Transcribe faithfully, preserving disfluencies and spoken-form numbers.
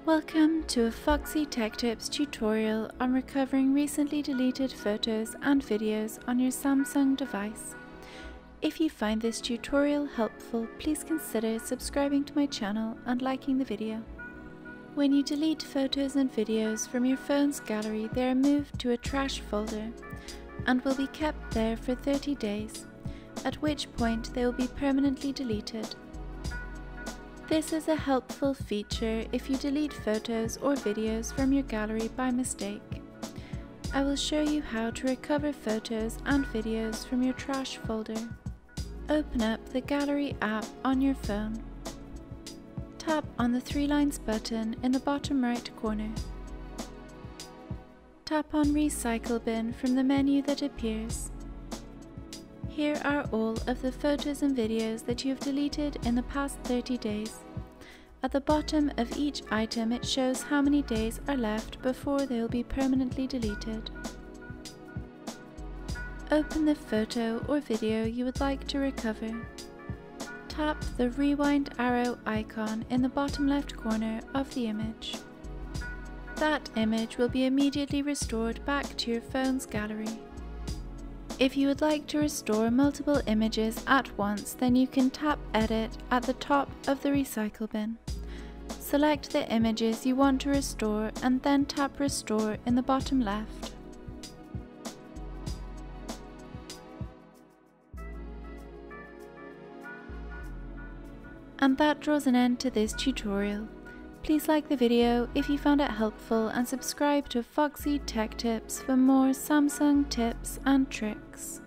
Welcome to a Foxy Tech Tips tutorial on recovering recently deleted photos and videos on your Samsung device. If you find this tutorial helpful, please consider subscribing to my channel and liking the video. When you delete photos and videos from your phone's gallery, they are moved to a trash folder and will be kept there for thirty days, at which point they will be permanently deleted. This is a helpful feature if you delete photos or videos from your gallery by mistake. I will show you how to recover photos and videos from your trash folder. Open up the Gallery app on your phone. Tap on the three lines button in the bottom right corner. Tap on Recycle Bin from the menu that appears. Here are all of the photos and videos that you have deleted in the past thirty days. At the bottom of each item it shows how many days are left before they will be permanently deleted. Open the photo or video you would like to recover. Tap the rewind arrow icon in the bottom left corner of the image. That image will be immediately restored back to your phone's gallery. If you would like to restore multiple images at once, then you can tap Edit at the top of the recycle bin. Select the images you want to restore and then tap Restore in the bottom left. And that draws an end to this tutorial. Please like the video if you found it helpful and subscribe to Foxy Tech Tips for more Samsung tips and tricks.